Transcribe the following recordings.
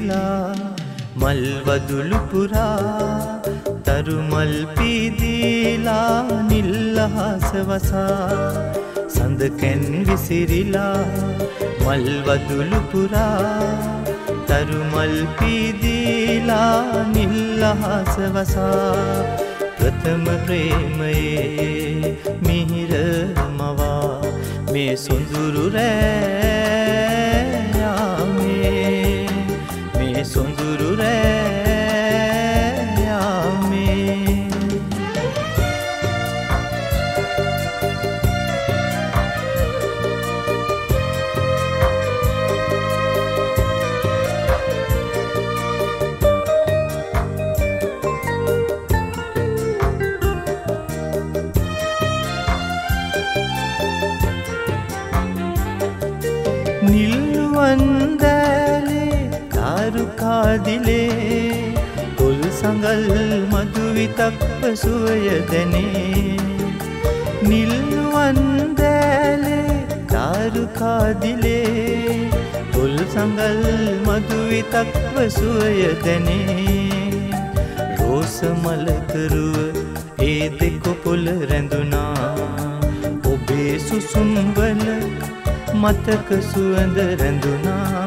විසිරිලා මල් වදුළු පුරා තරු මල් පීදීලා නිල් අහස වසා සඳ කැන් විසිරිලා මල් වදුළු පුරා තරු මල් පීදීලා නිල් අහස වසා ප්‍රථම ප්‍රේමයේ මිහිර මවා මේ සොඳුරු රෑ මේ සොඳුරු රෑ නිල්වන්දලේ කාරුකාදිලේ තොල් සඟල් මధుවිතක් සුවය දැනේ නිල්වන්දලේ කාරුකාදිලේ තොල් සඟල් මధుවිතක් සුවය දැනේ රෝස මලකරුව ඒ දෙක පොළ රැඳුනා ඔබේ සුසුම් වල මතක සුවඳ රැඳුනා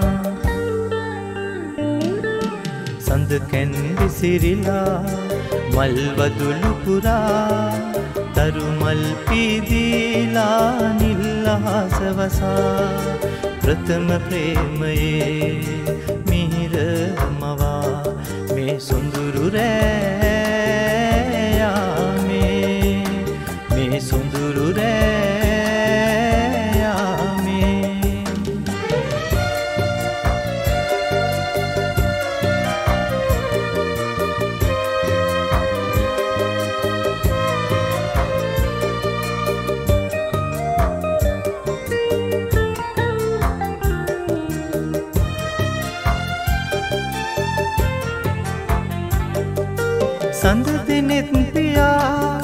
සඳ කැන් විසිරිලා මල් වදුළු පුරා තරු මල් පීදීලා නිල් අහස වසා ප්‍රථම ප්‍රේමයේ මිහිර මවා මේ සොඳුරු රෑ මේ සොඳුරු රෑ සඳ දිනෙත් පියා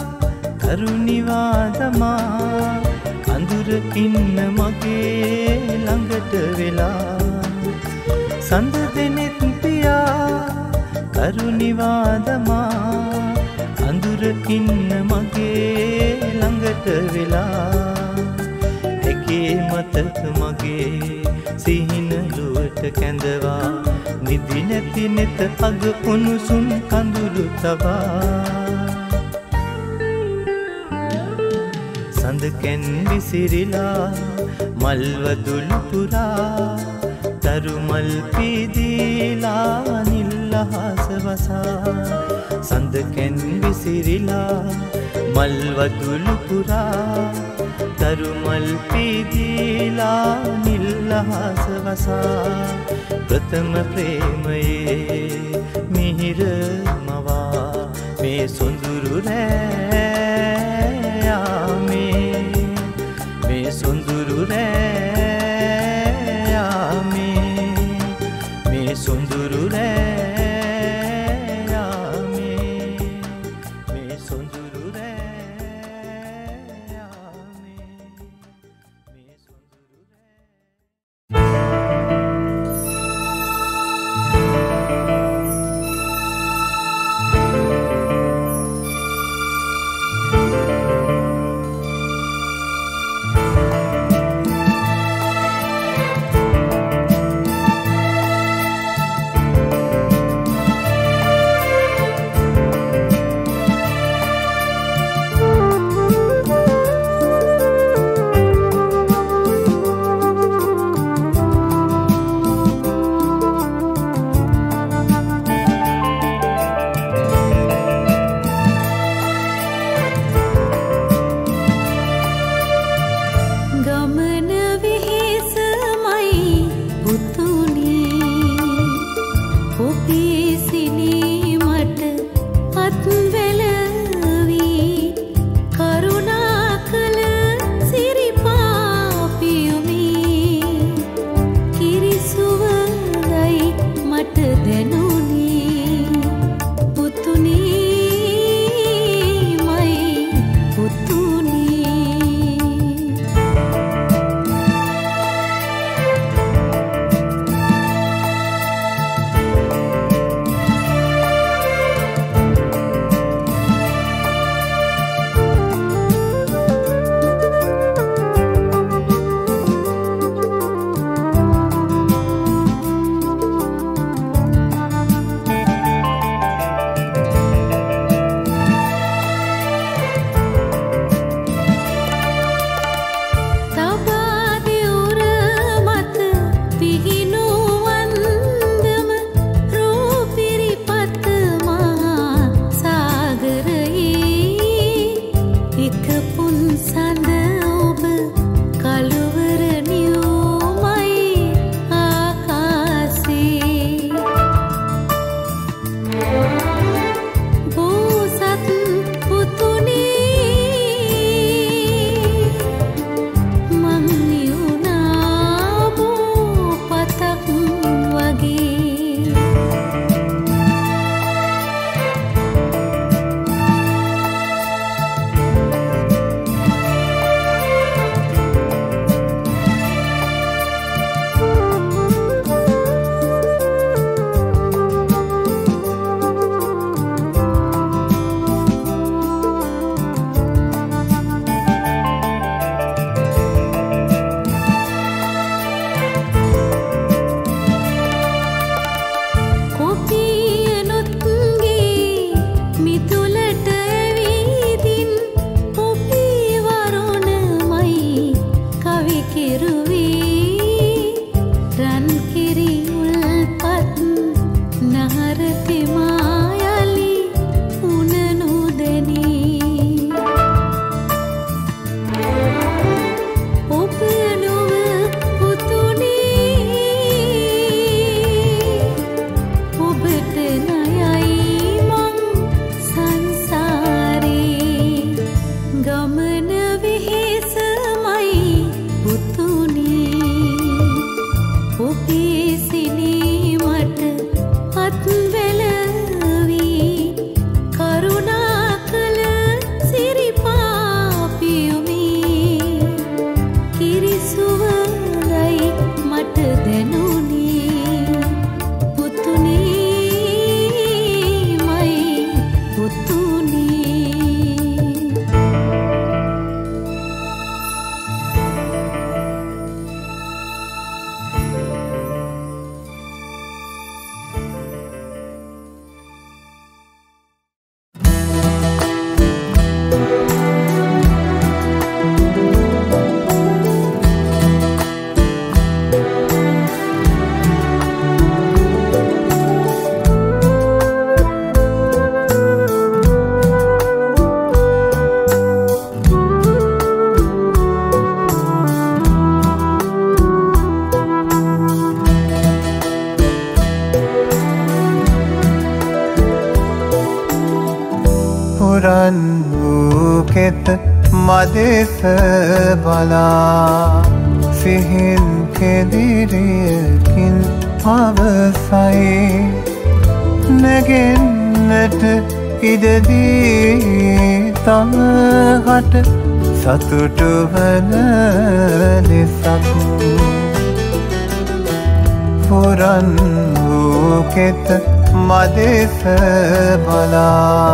කරුණිවාදමා අඳුර ඉන්න මගේ ළඟට වෙලා සඳ දිනෙත් පියා කරුණිවාදමා අඳුර ඉන්න මගේ ළඟට වෙලා එකේ මතක මගේ සිහිනලුවට කැඳවා නිදි නැති නෙත අග උණුසුම් කඳුළු තබා සඳ කැන් විසිරිලා මල් වදුළු පුරා තරු මල් පීදීලා නිල් අහස වසා සඳ කැන් විසිරිලා මල් වදුළු පුරා තරු මල් පීදීලා නිල් අහස වසා ප්‍රථම ප්‍රේමයේ මිහිර මවා මේ සොඳුරු රෑ මේ සොඳුරු රෑ මේ සොඳුරු රෑ මේ සොඳුරු මදෙස බලා සිහින් කෙදිරියකින් අවසයි නැගෙන්නට ඉඩදී තමහට සතුටු වන ලෙසක් පුරන් වූ කෙත මදෙස බලා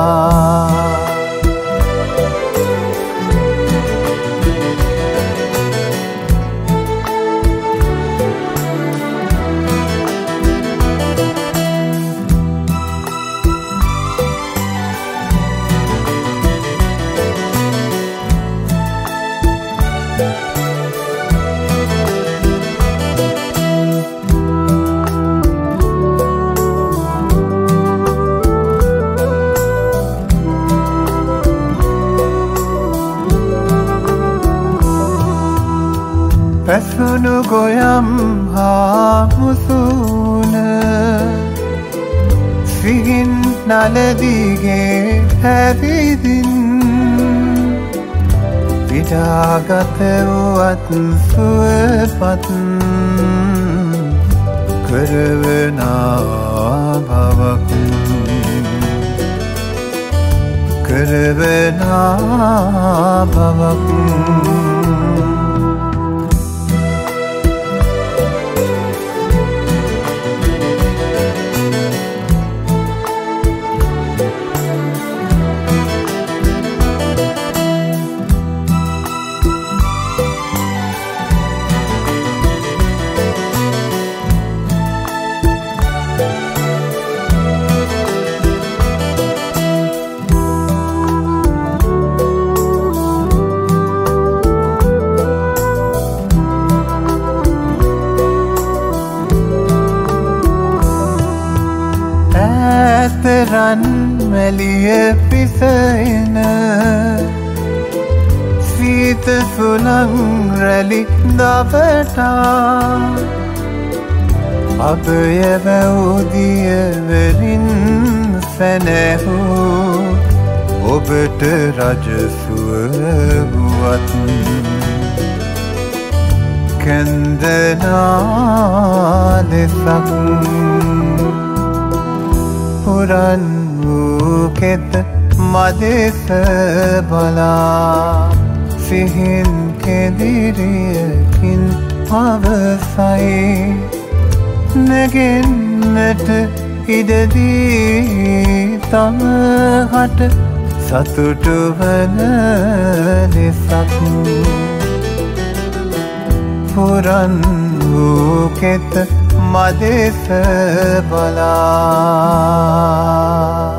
පැසුණු ගොයම් හා මුසුන සිහින් නලදිගේ හැවිදින් පිටාගත වුවත් සුවපත් කරවනා භවක් කරවනා භවක් රන් මැලිය පිසෙන සීත සුළං රැලි දවටා අභය වැවුදියවරින් සැනැහූ ඔබට රජසුව වුවත් කැන්දනා ලෙසක් පුරන් වූ කෙත මදෙස බලා සිහින් කෙදිරියකින් අවසයි නැගෙන්නට ඉඩදී තමහට සතුටු වන ලෙසක් පුරන් වූ කෙත මදෙස බලා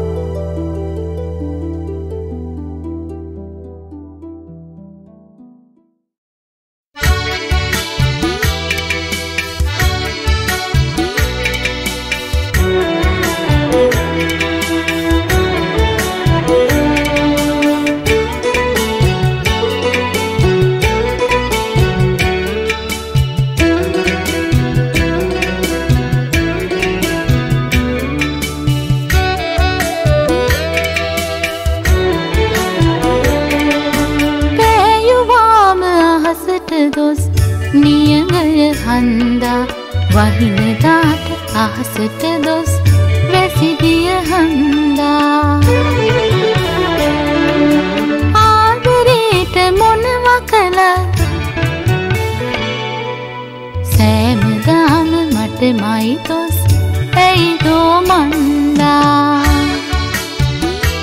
වහිනදාට අහසට දොස් වැසිදිය හන්දා ආදරේට මොනව කළත් සෑමදාම මටමයි දොස් ඇයි දෝ මන්දා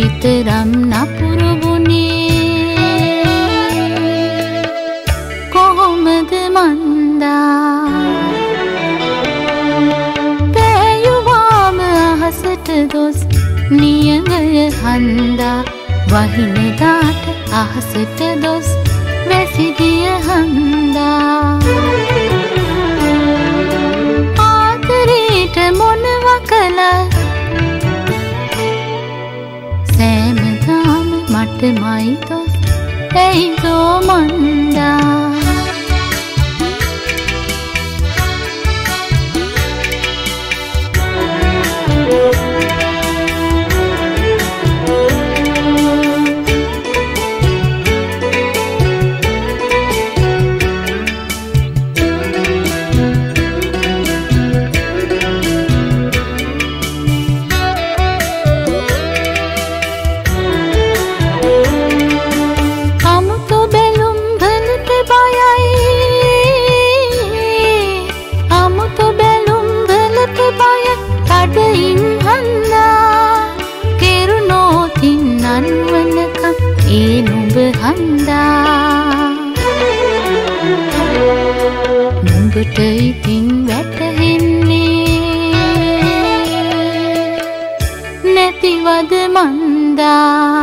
විතරම් නපුරු වුණේ කොහොමද මන්දා පෑයුවාම අහසට දොස් නියඟය හන්දා වහිනදාට අහසට දොස් වැසිදිය හන්දා ආදරේට මොනව කළත් සෑමදාම මටමයි දොස් ඇයිදෝ මන්දා නුඹට ඉතින් වැටහෙන්නේ නැතිවද මන්දා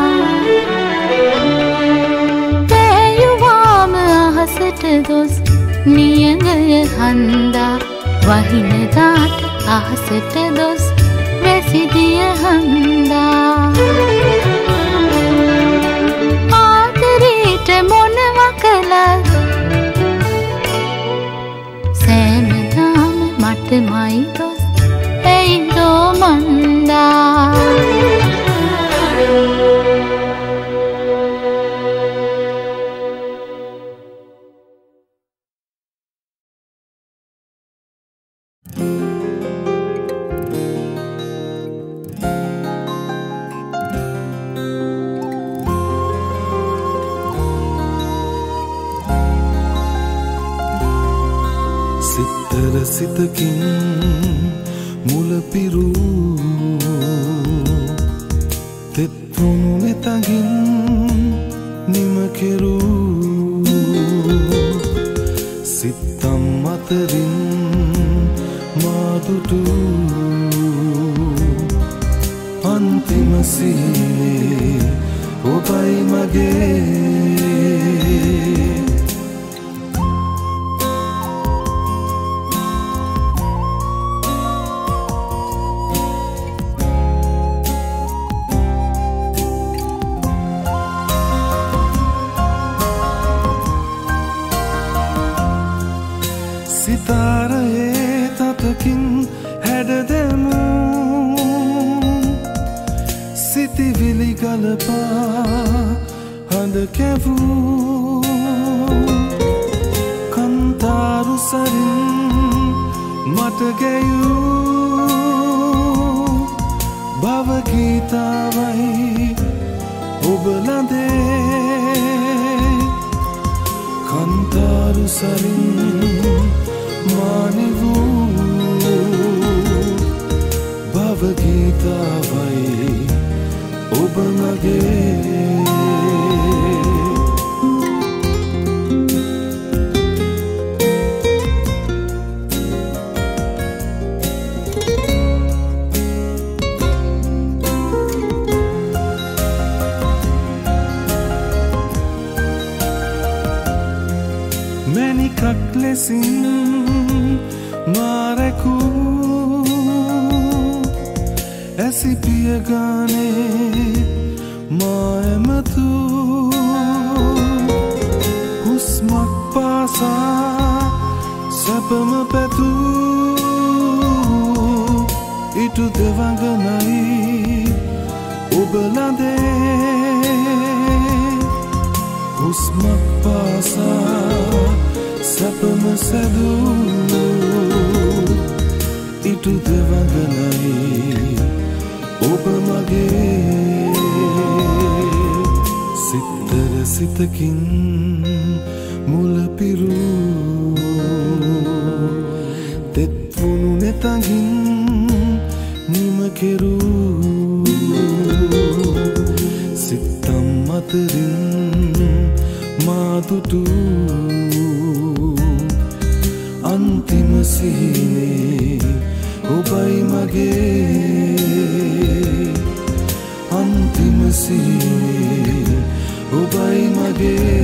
පෑයුවාම අහසට දොස් නියඟය හන්දා වහිනදාට අහසට දොස් වැසිදිය හන්දා ආදරේට මොනව කළත් සෑමදාම මටමයි දොස් ඇයිදෝ මන්දා සිතකින් මුල පිරූ තෙත්වුණු නෙතගින් නිම කෙරූ සිත්තම් අතරින් මාදුටු අන්තිම සිහිනේ ඔබයි මගේ සිතාරයේ තතකින් හැඩදෙමු සිතිවිලි ගලපා හඬ කැවූ කන්තාරු සරින් මට ගැයූ භව ගීතාවයි ඔබ ළඳේ කන්තාරු සරින් මානිවූ භව ගීතාවයි ඔබ මගේ මැණිකක් ලෙසින් මාරැකූ ඇසිපිය ගානේ මා ඇමතු හුස්මක් පාසා සැපම පැතූ ඉටු දෙවඟනයි ඔබ ළඳේ හුස්මක් පාසා සැපම සැදූ ඉටු දෙවඟනයි ඔබ මගේ සිත්තර සිතකින් මුල පිරූ තෙත්වුණු නෙතගින් නිම කෙරූ අතරින් මාදුටු අන්තිම සිහිනේ ඔබයි මගේ අන්තිම සිහිනේ ඔබයි මගේ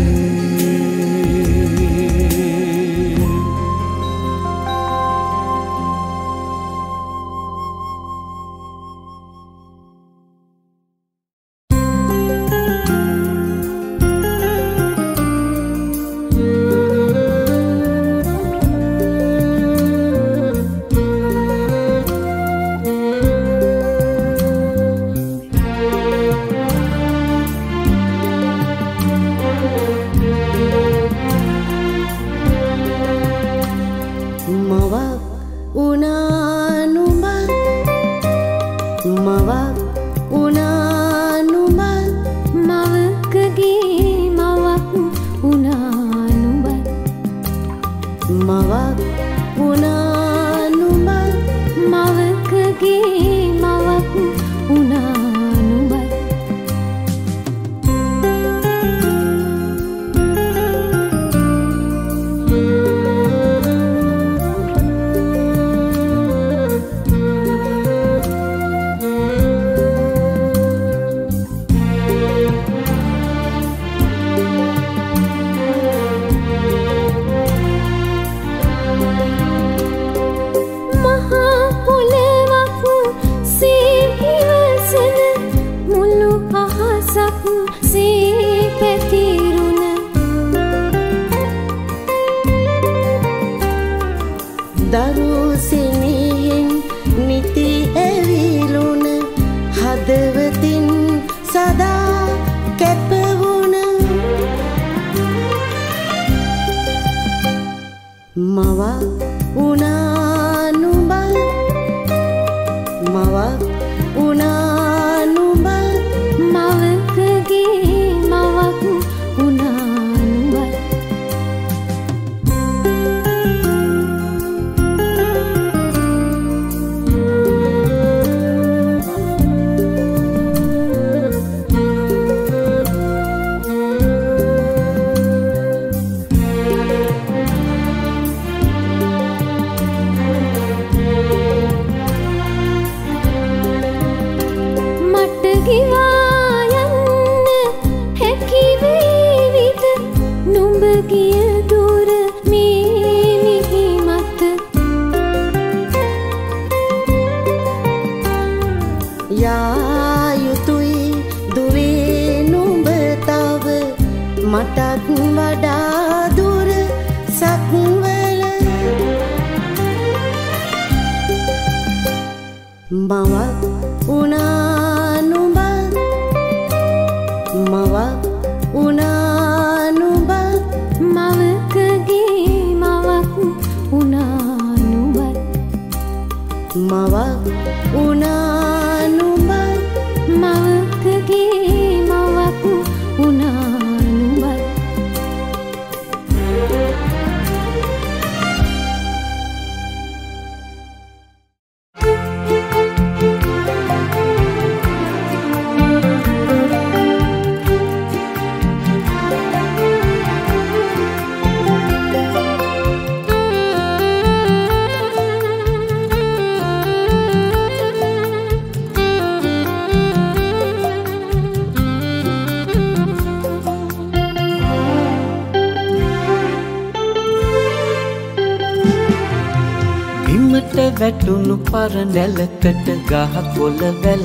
වැටුණු පරණැලකට ගහ කොළ වැල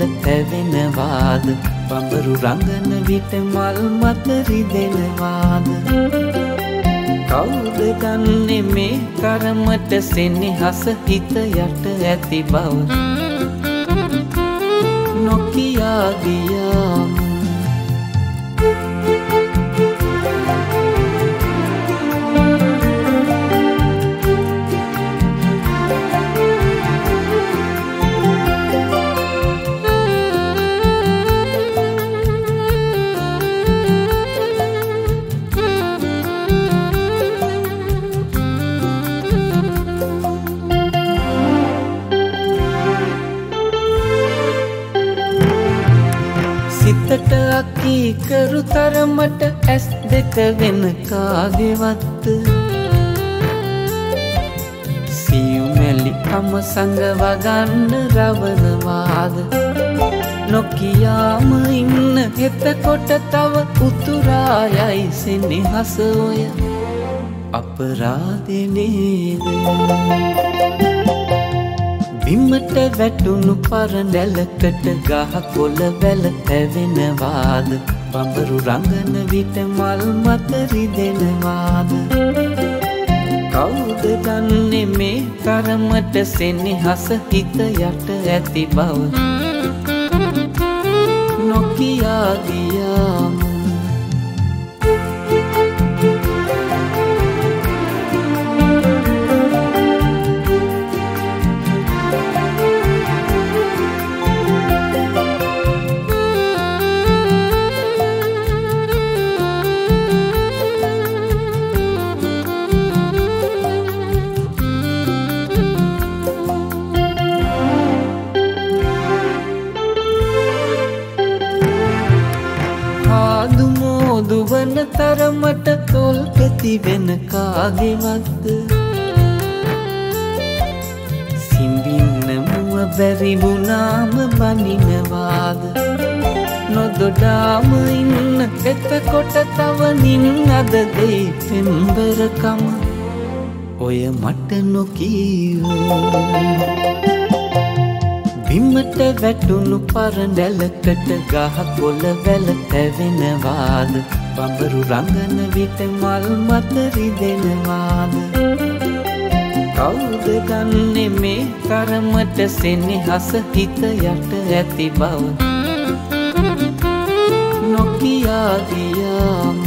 පැවෙනවාද බඹරු රඟන විට මල් මත රිදෙනවාද කවුද දන්නේ මේ කරමට සෙනෙහස හිත යට ඇති බව නොකියා ගියාම හිතට අකී කරු තරමට ඇස් දෙක වෙන කාගේවත් සියුමැලි කම සංගවගන්න රවනවාද නොකියාම ඉන්න හෙතකොට තව උතුරායයි සෙනෙහස ඔය අපරාධෙ නේද බිමට වැටුණු පරඬැලකට ගහ කොළ වැල පැවෙනවාද බඹරු රඟන විට මල් මත රිදෙනවාද කවුද දන්නේ මේ තරමට සෙනෙහස හිත යට ඇති බව නොකියා ගියාම දුවන තරමට තොල් පැති වෙන කාගේවත්ද සිඹින්න මුව බැරි වුණාම බනිනවාද නොදොඩාම ඉන්න එතකොට තව නින්නද දෙයි පෙම්බරකම ඔය මට නොකීවෝ බිමට වැටුණු පරඬැලකට ගහ කොළ වැල පැවෙනවාද බඹරු රඟන විට මල් මත රිදෙනවාද කවුද දන්නේ මේ තරමට සෙනෙහස හිත යට ඇති බව නොකියා ගියාම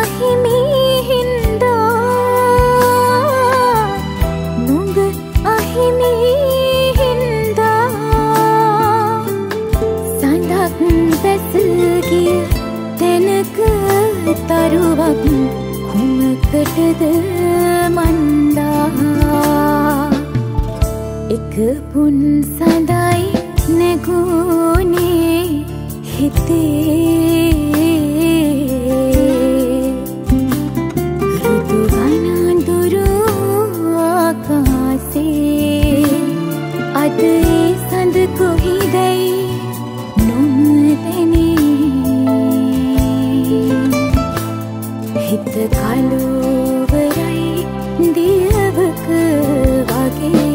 අහිමි හින්දා නුඹ හිමි හින්දා සඳක් බැස ගිය තැනක තරුවක් කුමකටද මන්දා එක පුන් සඳයි නැගුණේ හිතේ ඍතු වනඳුරු ආකාසේ අද ඒ සඳ කොහිදැයි හිත කලුවරයි දියවක වගේ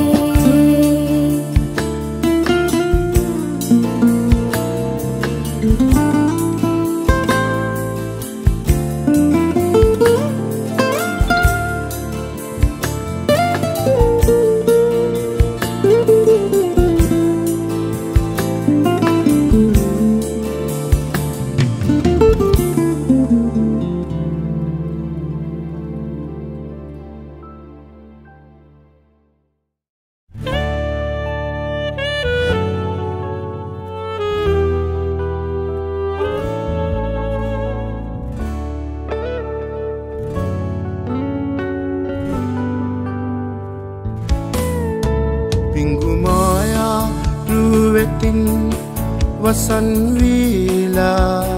වසන් වීලා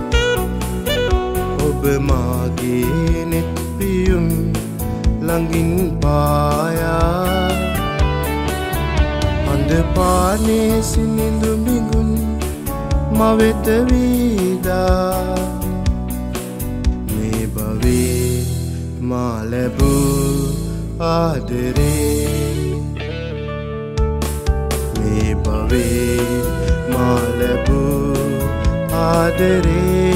ඔබ මාගේ නෙත් පියුම් ළඟින් පායා අඳ පානේ සිනිඳු මිගුන් මවෙත වීදා මේ භවයේ මා ලැබූ ආදරේ මේ භවයේ මා ලැබූ ආදරේ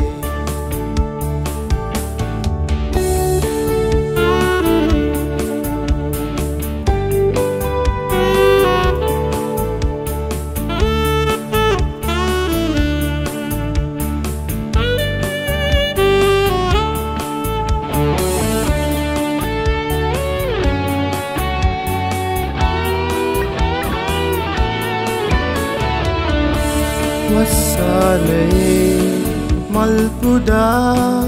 වස්සාලයේ මල් පුදා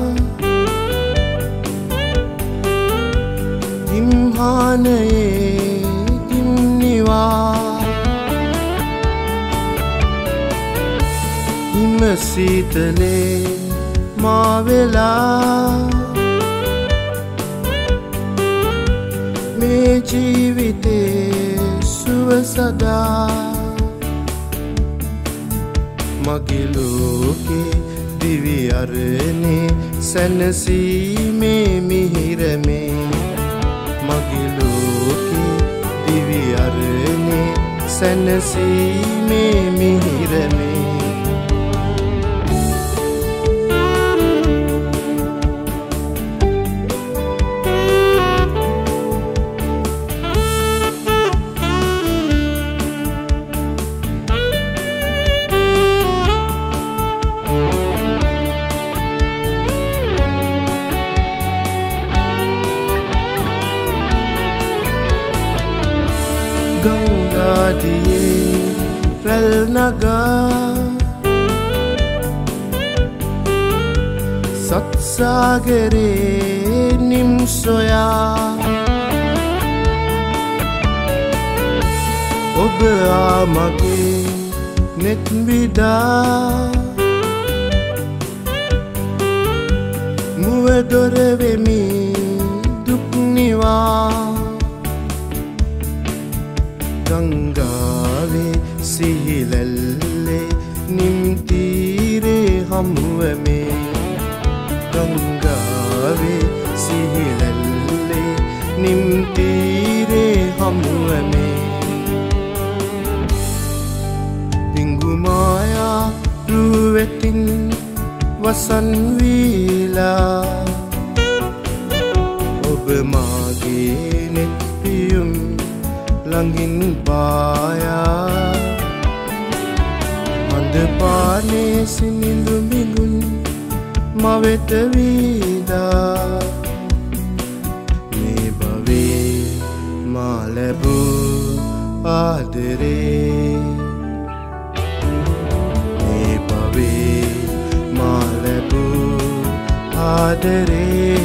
හිම්හානයේ හිම්නිවා හිම සීතලේ මා වෙලා මේ ජීවිතේ සුව සදා මගේ ලෝකේ දිවි අරනේ සැනසීමේ මිහිරමේ මගේ ලෝකේ දිවි අරනේ සැනසීමේ මිහිරමේ ගංගාදියේ රැල් නගා සත්සාගරේ නිම් සොයා ඔබ ආමගේ නෙත් විදා මුව දොර වෙමි දුක් නිවා ගංගාවේ සිහිලැල්ලේ නිම්තීරේ හමුවමේ ගංගාවේ සිහිලැල්ලේ නිම්තීරේ හමුවමේ පිංගුමායා රුවෙතින් වසන් වීලා ඔබ මාගේ නෙත් පියුම් ළඟින් පායා අඳ පානේ සිනිඳු මිගුන් මවෙත වීදා මේ භවයේ මා ලැබූ ආදරේ මේ භවයේ මා ලැබූ ආදරේ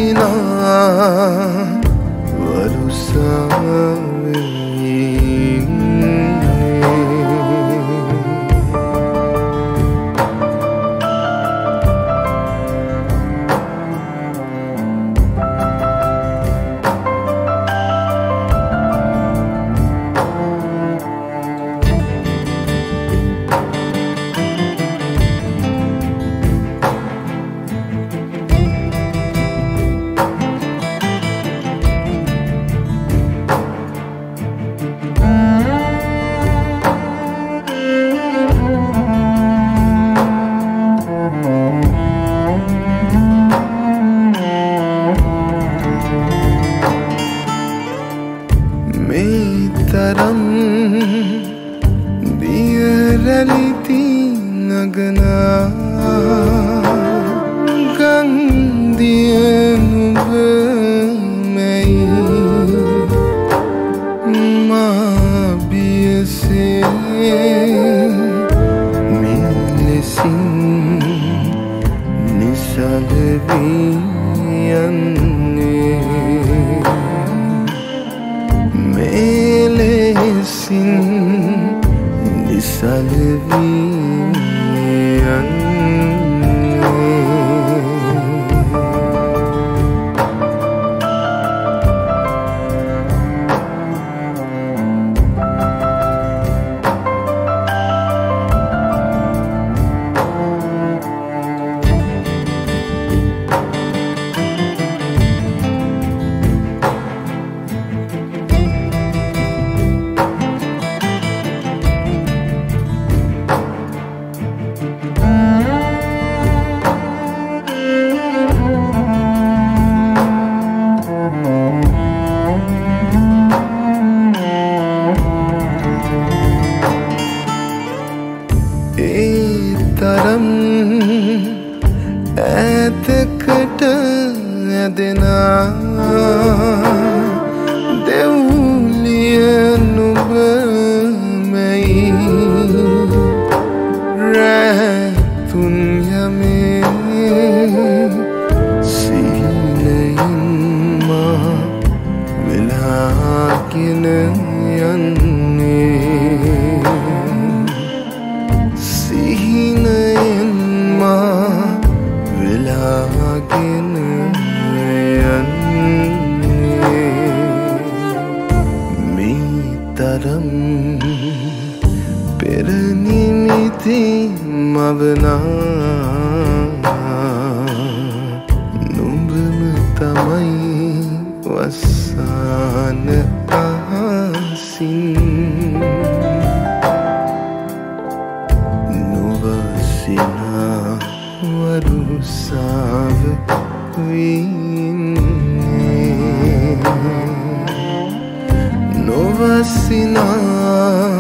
Varusa තරම් දියරැලිති නගනා ගන්දිය නුඹ මැයි මා බියසේ මෙලෙසින් නිසලවී යන්නේ මෙලෙසින් නිසලවී තරම් ඈතකට ඇදෙනා දෙව්ලිය නුඹ මැයි රැතුන් යමේ සිහිනයෙන් මා වෙලාගෙන යන්නේ සිහිනයෙන් මා වෙලාගෙන යන්නේ මේ තරම් පෙර නිමිති මවනා නුඹම තමයි වස්සාන අහසින් වරුසාව වින්නේ නොවසිනා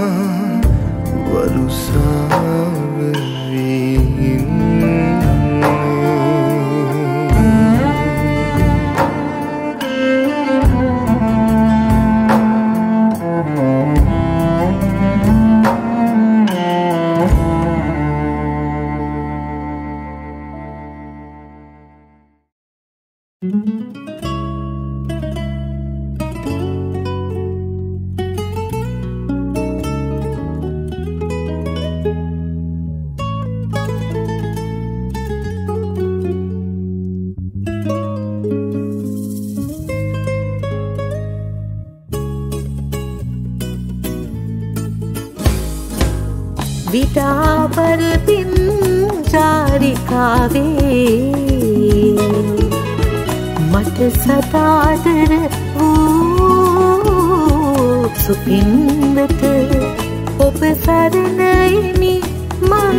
වරුසාව වින්නේ විටාපර පින් චාරිකාවේ මට සදාදර වූ සුපින්වත ඔබ සරණයිනි මං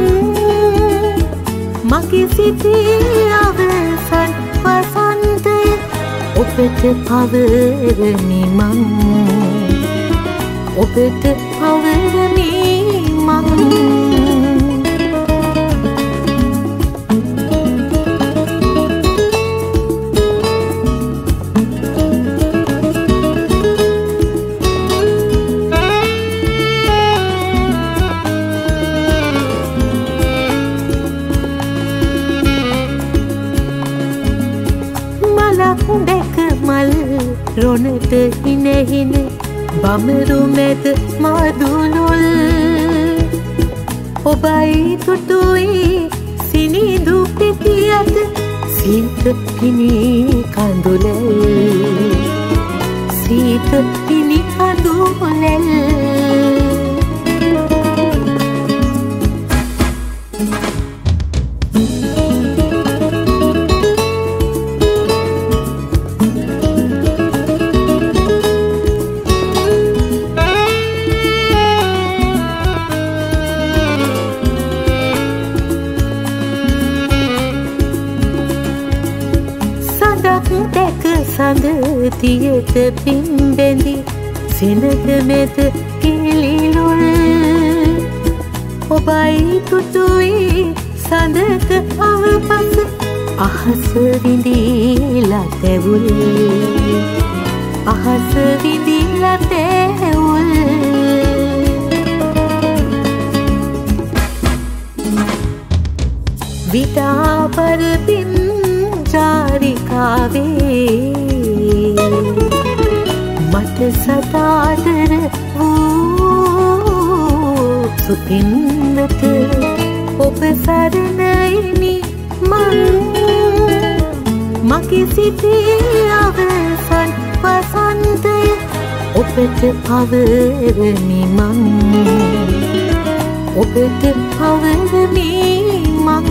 මගේ සිතේ අවසන් වසන්තය ඔබට පවරමි මං ඔබට පවරමි මලක් දැක මල් රොනට හිනෙහින බමරු මැද මදුලුල් ඔබයි තුටුයි සිනිදු පිටියද සීත පිණි කඳුලැල් සීත පිණි කඳුලැල් සඳ තියට පිම්බැඳි සෙනග මැද ඔබයි තුටුවේ සඳක අවපස අහස විඳීලා තැවුල් අහස විඳීලා තැවුල් විතාපර පින් චාරිකාවේ මට සදාදර වූ සුපින්වත ඔබ සරණයිනි මං මගේ සිතේ අවසන් වසන්තය ඔබට පවරමි මං ඔබට පවරමි මං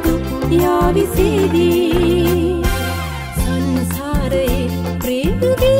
संसारे प्रेम